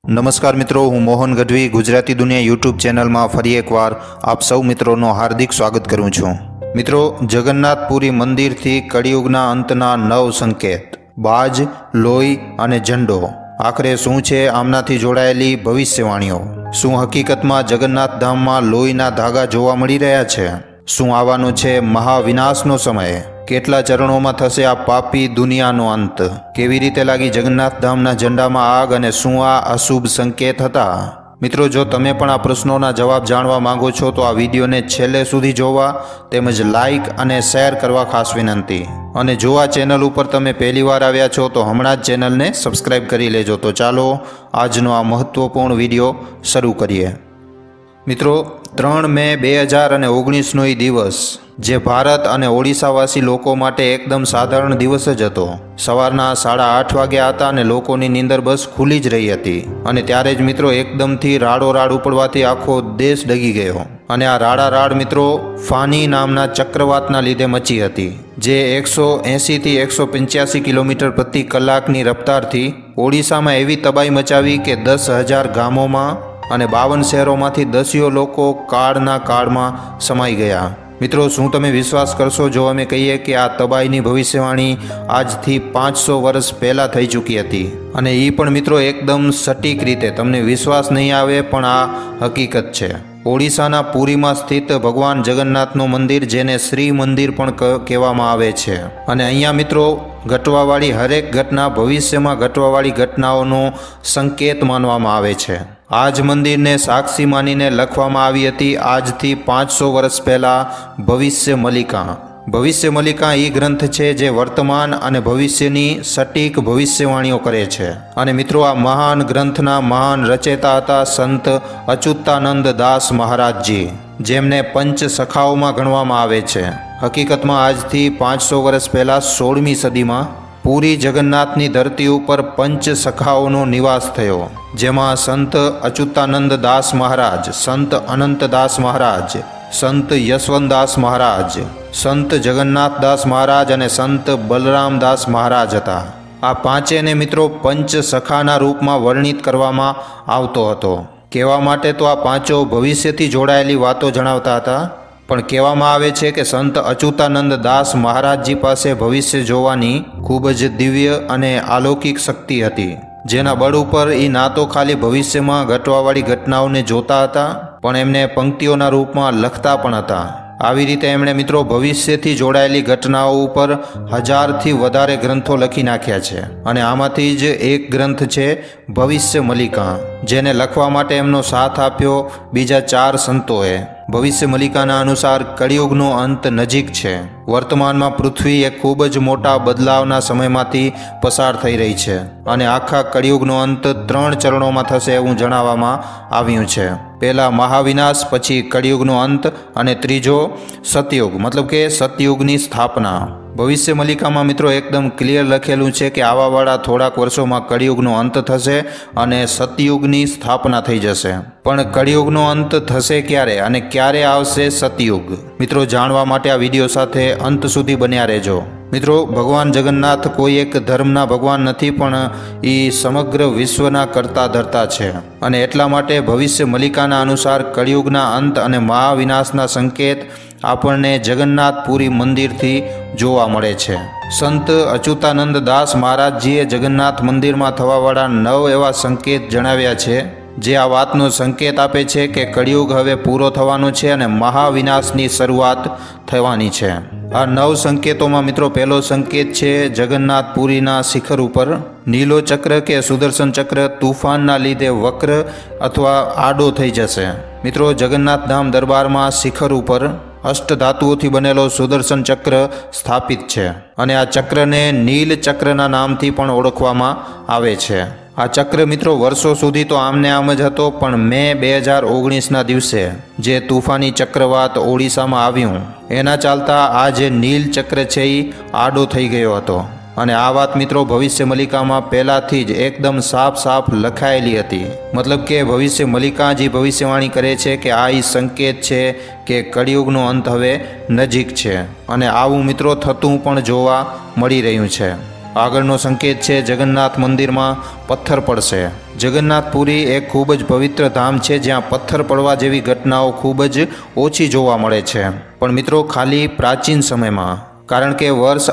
નમસ્કાર મિત્રો, હું મોહન ગઢવી ગુજરાતી દુનિયા યુટ્યુબ ચેનલમાં ફરી એકવાર આપ સૌ મિત્રોનો હાર્દિક સ્વાગત કરું છું। મિત્રો, જગન્નાથપુરી મંદિરથી કળિયુગના અંતના 9 સંકેત બાજ, લોહી અને ઝંડો આખરે શું છે આમનાથી જોડાયેલી ભવિષ્યવાણીઓ। શું હકીકતમાં જગન્નાથ ધામમાં લોહીના ધાગા જોવા મળી રહ્યા છે? શું આવવાનો છે મહાવિનાશનો સમય? કેટલા ચરણોમાં થશે આ પાપી દુનિયાનો અંત? કેવી રીતે લાગી જગન્નાથ ધામના ઝંડામાં આગ અને શું આ અશુભ સંકેત હતા? મિત્રો, જો તમે પણ આ પ્રશ્નોના જવાબ જાણવા માંગો છો તો આ વિડીયોને છેલ્લે સુધી જોવા તેમજ લાઇક અને શેર કરવા ખાસ વિનંતી। અને જો આ ચેનલ ઉપર તમે પહેલીવાર આવ્યા છો તો હમણાં જ ચેનલને સબસ્ક્રાઈબ કરી લેજો। તો ચાલો આજનો આ મહત્વપૂર્ણ વિડીયો શરૂ કરીએ। મિત્રો, 3 મે 2019નો એ દિવસ જે ભારત અને ઓડિશાવાસી લોકો માટે એકદમ સાધારણ દિવસ જ હતો। સવારના 8:30 વાગ્યા હતા અને લોકોની નીંદર બસ ખુલી જ રહી હતી। અને ત્યારે જ મિત્રો એકદમથી રાડોરાડ ઉપડવાથી આખો દેશ ડગી ગયો। અને આ રાડારાડ મિત્રો ફાની નામના ચક્રવાતના લીધે મચી હતી, જે 180 થી 185 કિલોમીટર પ્રતિ કલાકની રફતારથી ઓડિશામાં એવી તબાહી મચાવી કે 10,000 ગામોમાં અને 52 શહેરોમાંથી દસિયો લોકો કાળના કાળમાં સમાઈ ગયા। મિત્રો, શું તમે વિશ્વાસ કરશો જો અમે કહીએ કે આ તબાહીની ભવિષ્યવાણી આજથી 500 વર્ષ પહેલાં થઈ ચૂકી હતી? અને એ પણ મિત્રો એકદમ સટીક રીતે, તમને વિશ્વાસ નહીં આવે પણ આ હકીકત છે। ઓડિશાના પુરીમાં સ્થિત ભગવાન જગન્નાથનું મંદિર, જેને શ્રી મંદિર પણ કહેવામાં આવે છે, અને અહીંયા મિત્રો ઘટવાવાળી હરેક ઘટના ભવિષ્યમાં ઘટવાવાળી ઘટનાઓનો સંકેત માનવામાં આવે છે। આ જ મંદિરને સાક્ષી માનીને લખવામાં આવી હતી આજથી 500 વર્ષ પહેલાં ભવિષ્ય મલિકા। ભવિષ્ય મલિકા એ ગ્રંથ છે જે વર્તમાન અને ભવિષ્યની સટીક ભવિષ્યવાણીઓ કરે છે। અને મિત્રો, આ મહાન ગ્રંથના મહાન રચેતા હતા સંત અચ્યુતાનંદ દાસ મહારાજજી, જેમને પંચ સખાઓમાં ગણવામાં આવે છે। હકીકતમાં આજથી 500 વર્ષ પહેલાં 16મી સદીમાં પૂરી જગન્નાથની ધરતી ઉપર પંચ સખાઓનો નિવાસ થયો, જેમાં સંત અચ્યુતાનંદ દાસ મહારાજ, સંત અનંતદાસ મહારાજ, સંત યશવંતદાસ મહારાજ, સંત જગન્નાથદાસ મહારાજ અને સંત બલરામદાસ મહારાજ હતા। આ પાંચેને મિત્રો પંચ સખાના રૂપમાં વર્ણિત કરવામાં આવતો હતો। કહેવા માટે તો આ પાંચો ભવિષ્યથી જોડાયેલી વાતો જણાવતા હતા, પણ કહેવામાં આવે છે કે સંત અચ્યુતાનંદ દાસ મહારાજજી પાસે ભવિષ્ય જોવાની ખૂબ જ દિવ્ય અને અલૌકિક શક્તિ હતી, જેના બળ ઉપર એ ના તો ખાલી ભવિષ્યમાં ઘટવાવાળી ઘટનાઓને જોતા હતા, પણ એમને પંક્તિઓના રૂપમાં લખતા પણ હતા। આવી રીતે એમણે મિત્રો ભવિષ્યથી જોડાયેલી ઘટનાઓ ઉપર 1000થી વધારે ગ્રંથો લખી નાખ્યા છે, અને આમાંથી જ એક ગ્રંથ છે ભવિષ્ય મલિકા, જેને લખવા માટે એમનો સાથ આપ્યો બીજા 4 સંતોએ। ભવિષ્ય મલિકાના અનુસાર કળિયુગનો અંત નજીક છે। વર્તમાનમાં પૃથ્વી એક ખૂબ જ મોટા બદલાવના સમયમાંથી પસાર થઈ રહી છે, અને આખા કળિયુગનો અંત 3 ચરણોમાં થશે એવું જણાવવામાં આવ્યું છે। પહેલા મહાવિનાશ, પછી કળિયુગનો અંત, અને ત્રીજો સતયુગ, મતલબ કે સતયુગની સ્થાપના। ભવિષ્ય મલિકામાં મિત્રો એકદમ ક્લિયર લખેલું છે કે આવાવાળા થોડાક વર્ષોમાં કળિયુગનો અંત થશે અને સતયુગની સ્થાપના થઈ જશે। પણ કળિયુગનો અંત થશે ક્યારે અને ક્યારે આવશે સતયુગ? મિત્રો, જાણવા માટે આ વિડીયો સાથે અંત સુધી બન્યા રહેજો। મિત્રો, ભગવાન જગન્નાથ કોઈ એક ધર્મના ભગવાન નથી, પણ એ સમગ્ર વિશ્વના કરતા ધરતા છે, અને એટલા માટે ભવિષ્ય મલિકાના અનુસાર કળિયુગના અંત અને મહાવિનાશના સંકેત આપણને જગન્નાથપુરી મંદિરથી જોવા મળે છે। સંત અચ્યુતાનંદ દાસ મહારાજજીએ જગન્નાથ મંદિરમાં થવાવાળા 9 એવા સંકેત જણાવ્યા છે, જે આ વાતનો સંકેત આપે છે કે કળિયુગ હવે પૂરો થવાનો છે અને મહાવિનાશની શરૂઆત થવાની છે। આ 9 સંકેતોમાં મિત્રો પહેલો સંકેત છે જગન્નાથપુરીના શિખર ઉપર નીલો ચક્ર કે સુદર્શન ચક્ર તુફાનના લીધે વક્ર અથવા આડો થઈ જશે। મિત્રો, જગન્નાથ ધામ દરબારમાં શિખર ઉપર અષ્ટધાતુઓથી બનેલો સુદર્શન ચક્ર સ્થાપિત છે, અને આ ચક્રને નીલ ચક્રના નામથી પણ ઓળખવામાં આવે છે। આ ચક્ર મિત્રો વર્ષો સુધી તો આમને આમ જ હતો, પણ મે 2019ના દિવસે જે તુફાની ચક્રવાત ઓડિશામાં આવ્યું, એના ચાલતા આ જે નીલ ચક્ર છે એ આડો થઈ ગયો હતો। અને આ વાત મિત્રો ભવિષ્ય મલિકામાં પહેલાંથી જ એકદમ સાફ લખાયેલી હતી। મતલબ કે ભવિષ્ય મલિકા જે ભવિષ્યવાણી કરે છે કે આ સંકેત છે કે કળિયુગનો અંત હવે નજીક છે, અને આવું મિત્રો થતું પણ જોવા મળી રહ્યું છે। આગળનો સંકેત છે જગન્નાથ મંદિરમાં પથ્થર પડશે। જગન્નાથપુરી એક ખૂબ જ પવિત્ર ધામ છે જ્યાં પથ્થર પડવા જેવી ઘટનાઓ ખૂબ જ ઓછી જોવા મળે છે, પણ મિત્રો ખાલી પ્રાચીન સમયમાં। કારણ કે વર્ષ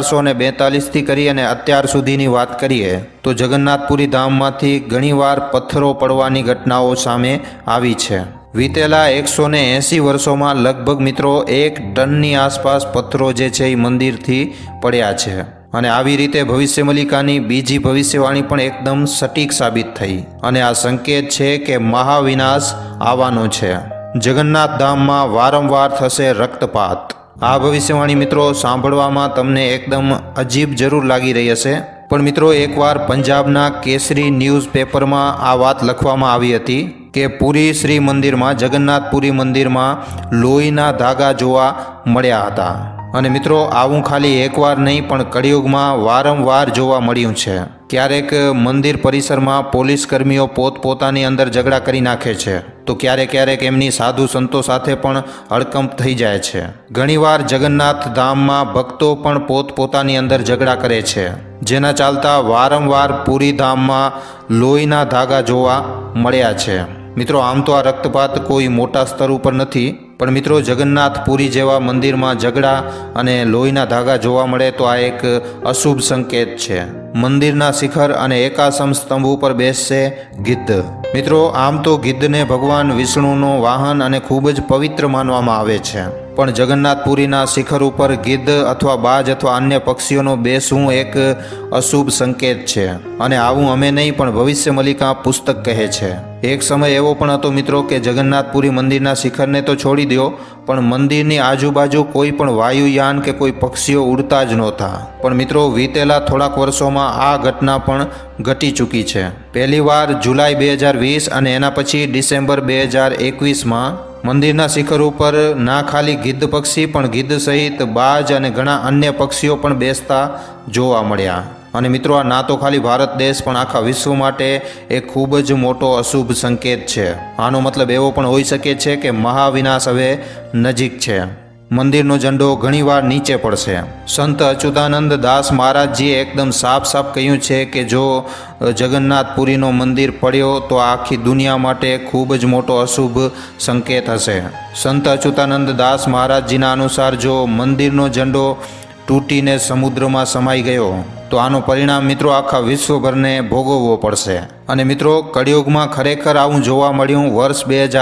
1842થી કરી અને અત્યાર સુધીની વાત કરીએ તો જગન્નાથપુરી ધામમાંથી ઘણીવાર પથ્થરો પડવાની ઘટનાઓ સામે આવી છે। વીતેલા 180 વર્ષોમાં લગભગ મિત્રો 1 ટનની આસપાસ પથ્થરો જે છે એ મંદિરથી પડ્યા છે, અને આવી રીતે ભવિષ્ય મલિકાની બીજી ભવિષ્યવાણી પણ એકદમ સટીક સાબિત થઈ, અને આ સંકેત છે કે મહાવિનાશ આવવાનો છે। જગન્નાથ ધામમાં વારંવાર થશે રક્તપાત। આ ભવિષ્યવાણી મિત્રો સાંભળવામાં તમને એકદમ અજીબ જરૂર લાગી રહી હશે, પણ મિત્રો એકવાર પંજાબના કેસરી ન્યૂઝપેપરમાં આ વાત લખવામાં આવી હતી કે પુરી શ્રી મંદિરમાં, જગન્નાથપુરી મંદિરમાં લોહીના ધાગા જોવા મળ્યા હતા। અને મિત્રો આવું ખાલી એકવાર નહીં પણ કળિયુગમાં વારંવાર જોવા મળ્યું છે। ક્યારેક મંદિર પરિસરમાં પોલીસ કર્મીઓ પોતપોતાની અંદર ઝઘડા કરી નાખે છે, તો ક્યારેક એમની સાધુ સંતો સાથે પણ હડકંપ થઈ જાય છે। ઘણીવાર જગન્નાથ ધામમાં ભક્તો પણ પોતપોતાની અંદર ઝઘડા કરે છે, જેના ચાલતા વારંવાર પુરી ધામમાં લોહીના ધાગા જોવા મળ્યા છે। મિત્રો આમ તો આ રક્તપાત કોઈ મોટા સ્તર ઉપર નથી, પણ મિત્રો જગન્નાથપુરી જેવા મંદિરમાં ઝઘડા અને લોહીના ધાગા જોવા મળે તો આ એક અશુભ સંકેત છે। મંદિરના શિખર અને એકાસમ સ્તંભ ઉપર બેસશે ગિદ્ધ। મિત્રો આમ તો ગિદ્ધને ભગવાન વિષ્ણુનો વાહન અને ખૂબ જ પવિત્ર માનવામાં આવે છે, પણ જગન્નાથપુરીના શિખર ઉપર ગિદ્ધ અથવા બાજ અથવા અન્ય પક્ષીઓનો બેસવું એક અશુભ સંકેત છે, અને આવું અમે નહીં પણ ભવિષ્ય મલિકા પુસ્તક કહે છે। એક સમય એવો પણ હતો મિત્રો કે જગન્નાથપુરી મંદિરના શિખરને તો છોડી દો, પણ મંદિરની આજુબાજુ કોઈ પણ વાયુયાન કે કોઈ પક્ષીઓ ઉડતા જ નહોતા। પણ મિત્રો વીતેલા થોડાક વર્ષોમાં આ ઘટના પણ ઘટી ચૂકી છે। પહેલીવાર જુલાઈ 2020 અને એના પછી ડિસેમ્બર 2021માં મંદિરના શિખર ઉપર ના ખાલી ગિદ્ધ પક્ષી પણ ગિદ્ધ સહિત બાજ અને ઘણા અન્ય પક્ષીઓ પણ બેસતા જોવા મળ્યા। અને મિત્રો આ ના તો ખાલી ભારત દેશ પણ આખા વિશ્વ માટે એક ખૂબ જ મોટો અશુભ સંકેત છે। આનો મતલબ એવો પણ હોઈ શકે છે કે મહાવિનાશ હવે નજીક છે। મંદિરનો ઝંડો ઘણીવાર નીચે પડશે। સંત અચ્યુતાનંદ દાસ મહારાજજીએ એકદમ સાફ કહ્યું છે કે જો જગન્નાથપુરીનો મંદિર પડ્યો તો આખી દુનિયા માટે ખૂબ જ મોટો અશુભ સંકેત હશે। સંત અચ્યુતાનંદ દાસ મહારાજજીના અનુસાર જો મંદિરનો ઝંડો તૂટીને સમુદ્રમાં સમાઈ ગયો તો આનું પરિણામ મિત્રો આખા વિશ્વભરને ભોગવવો પડશે। અને મિત્રો કળિયુગમાં ખરેખર આવું જોવા મળ્યું વર્ષ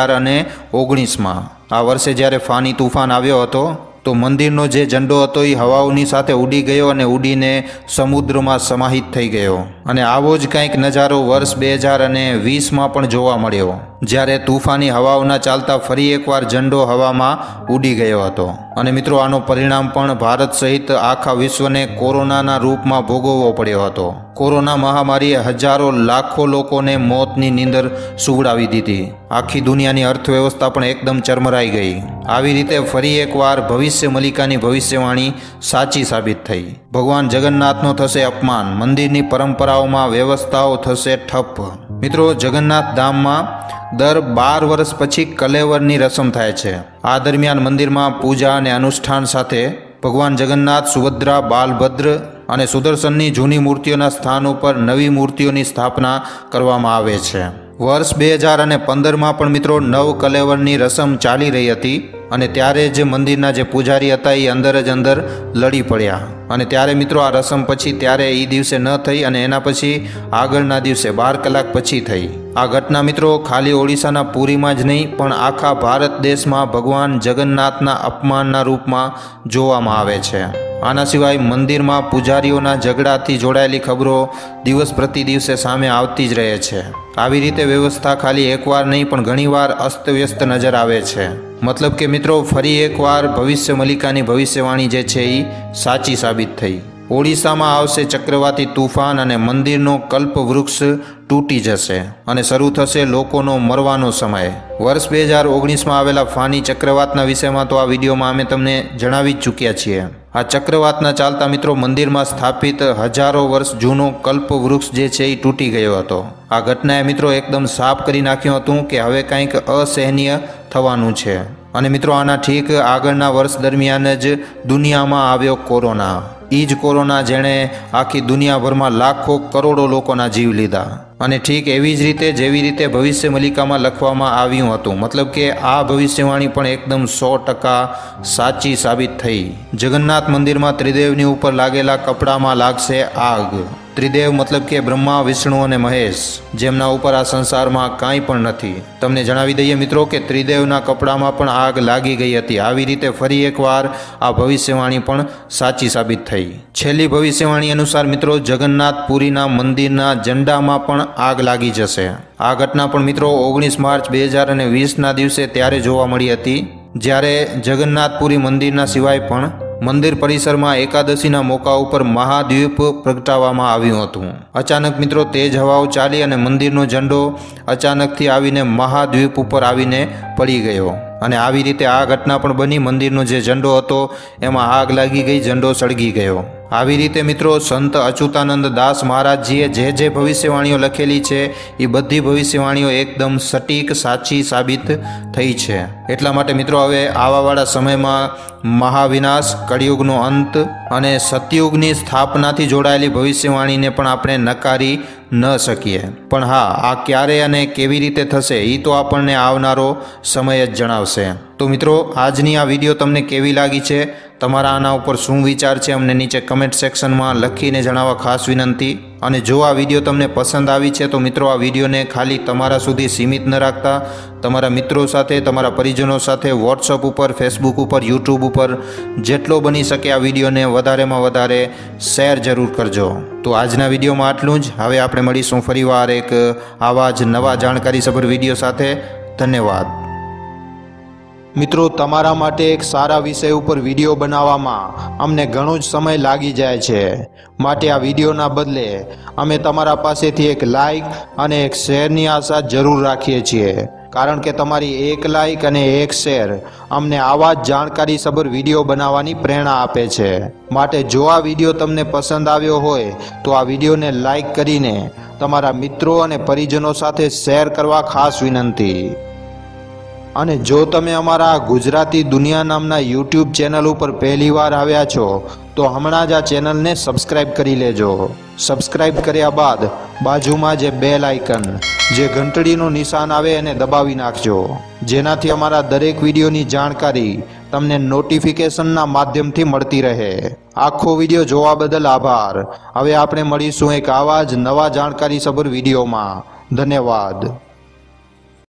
2019માં। આ વર્ષે જ્યારે ફાની તુફાન આવ્યો હતો તો મંદિરનો જે ઝંડો હતો એ હવાઓની સાથે ઉડી ગયો અને ઉડીને સમુદ્રમાં સમાહિત થઈ ગયો। અને આવો જ કંઈક નજારો વર્ષ 2020માં પણ જોવા મળ્યો, જ્યારે તુફાની હવાઓના ચાલતા ફરી એકવાર ઝંડો હવામાં ઉડી ગયો હતો। અને મિત્રો આનો પરિણામ પણ ભારત સહિત આખા વિશ્વને કોરોનાના રૂપમાં ભોગવવો પડ્યો હતો। કોરોના મહામારીએ હજારો લાખો લોકોને મોતની નીંદર સુવડાવી દીધી। આખી દુનિયાની અર્થવ્યવસ્થા પણ એકદમ ચરમરાઈ ગઈ। આવી રીતે ફરી એકવાર ભવિષ્ય મલિકાની ભવિષ્યવાણી સાચી સાબિત થઈ। ભગવાન જગન્નાથનો થશે અપમાન, મંદિરની પરંપરાઓમાં વ્યવસ્થાઓ થશે ઠપ। મિત્રો જગન્નાથ ધામમાં દર 12 વર્ષ પછી કલેવરની રસમ થાય છે। આ દરમિયાન મંદિરમાં પૂજા અને અનુષ્ઠાન સાથે ભગવાન જગન્નાથ, સુભદ્રા, બાલભદ્ર અને સુદર્શનની જૂની મૂર્તિઓના સ્થાન ઉપર નવી મૂર્તિઓની સ્થાપના કરવામાં આવે છે। વર્ષ 2015માં પણ મિત્રો નવ કલેવરની રસમ ચાલી રહી હતી, અને ત્યારે જ મંદિરના જે પૂજારી હતા એ અંદર લડી પડ્યા, અને ત્યારે મિત્રો આ રસમ પછી ત્યારે એ દિવસે ન થઈ અને એના પછી આગળના દિવસે 12 કલાક પછી થઈ। આ ઘટના મિત્રો ખાલી ઓડિશાના પુરીમાં જ નહીં પણ આખા ભારત દેશમાં ભગવાન જગન્નાથના અપમાનના રૂપમાં જોવામાં આવે છે। આના સિવાય મંદિરમાં પૂજારીઓના ઝઘડાથી જોડાયેલી ખબરો દિવસ પ્રતિ દિવસે સામે આવતી જ રહે છે। આવી રીતે વ્યવસ્થા ખાલી એકવાર નહીં પણ ઘણીવાર અસ્તવ્યસ્ત નજર આવે છે। મતલબ કે મિત્રો ફરી એકવાર ભવિષ્ય મલિકાની ભવિષ્યવાણી જે છે એ સાચી સાબિત થઈ। ઓડિશામાં આવશે ચક્રવાતી તુફાન અને મંદિરનો કલ્પ વૃક્ષ તૂટી જશે અને શરૂ થશે લોકોનો મરવાનો સમય। વર્ષ 2019માં આવેલા ફાની ચક્રવાતના વિષયમાં તો આ વિડીયોમાં અમે તમને જણાવી જ ચૂક્યા છીએ। આ ચક્રવાતના ચાલતા મિત્રો મંદિરમાં સ્થાપિત હજારો વર્ષ જૂનો કલ્પ વૃક્ષ જે છે એ તૂટી ગયો હતો। આ ઘટનાએ મિત્રો એકદમ સાફ કરી નાખ્યું હતું કે હવે કંઈક અસહનીય થવાનું છે। અને મિત્રો આના ઠીક આગળના વર્ષ દરમિયાન જ દુનિયામાં આવ્યો કોરોના। એ જ કોરોના જેણે આખી દુનિયાભરમાં લાખો કરોડો લોકોના જીવ લીધા. અને ઠીક એવી જ રીતે જેવી રીતે ભવિષ્ય મલિકામાં લખવામાં આવ્યું હતું, મતલબ કે આ ભવિષ્યવાણી પણ એકદમ 100% સાચી સાબિત થઈ. જગન્નાથ મંદિરમાં ત્રિદેવની ઉપર લાગેલા કપડામાં લાગશે આગ. ત્રિદેવ મતલબ કે બ્રહ્મા, વિષ્ણુ અને મહેશ, જેમના ઉપર આ સંસારમાં કાંઈ પણ નથી. તમને જણાવી દઈએ મિત્રો કે ત્રિદેવના કપડામાં પણ આગ લાગી ગઈ હતી. આવી રીતે ફરી એકવાર આ ભવિષ્યવાણી પણ સાચી સાબિત થઈ. છેલ્લી ભવિષ્યવાણી અનુસાર મિત્રો જગન્નાથપુરીના મંદિરના ઝંડામાં પણ આગ લાગી જશે. આ ઘટના પણ મિત્રો 19 માર્ચ 2020ના દિવસે ત્યારે જોવા મળી હતી, જ્યારે જગન્નાથપુરી મંદિરના સિવાય પણ મંદિર પરિસરમાં એકાદશીના મોકા ઉપર મહાદ્વીપ પ્રગટાવવામાં આવ્યું હતું. અચાનક મિત્રો તેજ હવાઓ ચાલી અને મંદિરનો ઝંડો અચાનકથી આવીને મહાદ્વીપ ઉપર આવીને પડી ગયો. અને આવી રીતે આ ઘટના પણ બની. મંદિરનો જે ઝંડો હતો એમાં આગ લાગી ગઈ, ઝંડો સળગી ગયો. આવી રીતે મિત્રો સંત અચ્યુતાનંદ દાસ મહારાજજીએ જે ભવિષ્યવાણીઓ લખેલી છે એ બધી ભવિષ્યવાણીઓ એકદમ સટીક સાચી સાબિત થઈ છે. એટલા માટે મિત્રો હવે આવાવાળા સમયમાં મહાવિનાશ, કળિયુગનો અંત અને સતયુગની સ્થાપનાથી જોડાયેલી ભવિષ્યવાણીને પણ આપણે નકારી ન શકીએ. પણ હા, આ ક્યારે અને કેવી રીતે થશે એ તો આપણને આવનારો સમય જ જણાવશે. તો મિત્રો આજની આ વિડીયો તમને કેવી લાગી છે, તમારા આના ઉપર શું વિચાર છે, અમને નીચે કમેન્ટ સેક્શનમાં લખીને જણાવવા ખાસ વિનંતી. અને જો આ વિડીયો તમને પસંદ આવી છે તો મિત્રો આ વિડીયોને ખાલી તમારા સુધી સીમિત ન રાખતા તમારા મિત્રો સાથે, તમારા પરિજનો સાથે વોટ્સઅપ ઉપર, ફેસબુક ઉપર, યુટ્યુબ ઉપર જેટલો બની શકે આ વિડીયોને વધારેમાં વધારે શેર જરૂર કરજો. તો આજના વિડીયોમાં આટલું જ. હવે આપણે મળીશું ફરીવાર એક આવા જ નવા જાણકારીસભર વિડીયો સાથે. ધન્યવાદ. મિત્રો તમારા માટે એક સારા વિષય ઉપર વિડીયો બનાવવામાં અમને ઘણો જ સમય લાગી જાય છે, માટે આ વિડીયોના બદલે અમે તમારા પાસેથી એક લાઇક અને એક શેરની આશા જરૂર રાખીએ છીએ. કારણ કે તમારી એક લાઇક અને એક શેર અમને આવા જ જાણકારીસભર વિડીયો બનાવવાની પ્રેરણા આપે છે. માટે જો આ વિડીયો તમને પસંદ આવ્યો હોય તો આ વિડીયોને લાઇક કરીને તમારા મિત્રો અને પરિજનો સાથે શેર કરવા ખાસ વિનંતી. અને જો તમે અમારા ગુજરાતી દુનિયા નામના યુટ્યુબ ચેનલ ઉપર પહેલીવાર આવ્યા છો તો હમણાં જ આ ચેનલને સબસ્ક્રાઈબ કરી લેજો. સબસ્ક્રાઈબ કર્યા બાદ બાજુમાં જે બેલ આઇકન, જે ઘંટડીનું નિશાન આવે એને દબાવી નાખજો, જેનાથી અમારા દરેક વિડીયોની જાણકારી તમને નોટિફિકેશનના માધ્યમથી મળતી રહે. આખો વિડીયો જોવા બદલ આભાર. હવે આપણે મળીશું એક આવા જ નવા જાણકારીસભર વિડીયોમાં. ધન્યવાદ.